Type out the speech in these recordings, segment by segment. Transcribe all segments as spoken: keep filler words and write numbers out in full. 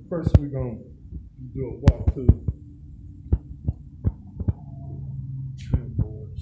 First, we're gonna do a walkthrough. Trim boards.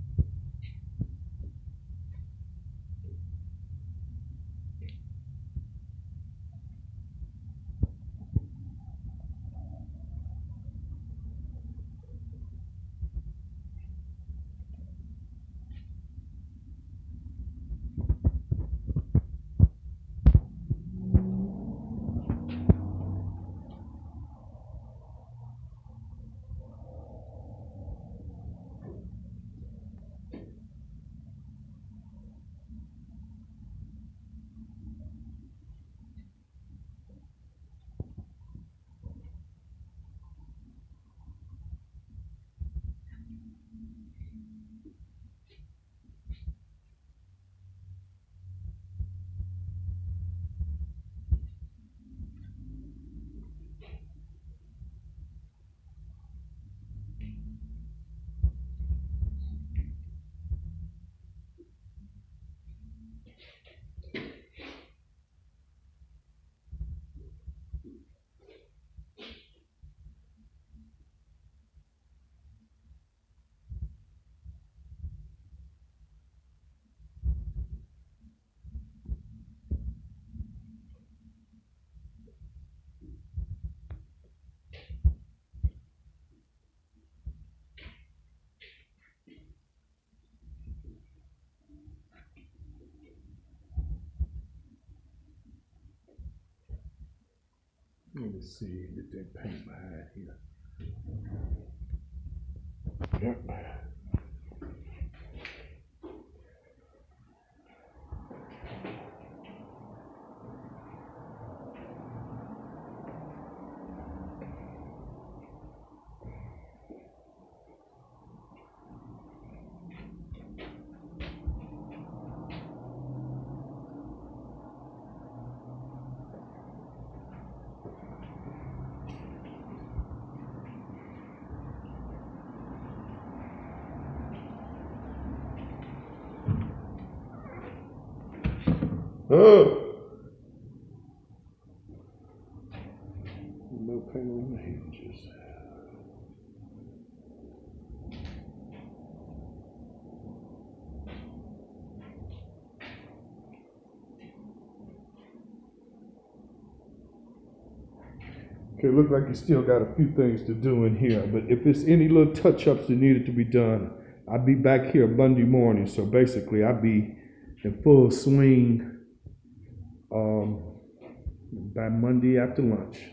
Let me see, get that paint behind here. Yep. Oh! No paint on the hinges. Okay, look like you still got a few things to do in here, but if there's any little touch-ups that needed to be done, I'll be back here Monday morning, so basically I'll be in full swing um, by Monday after lunch.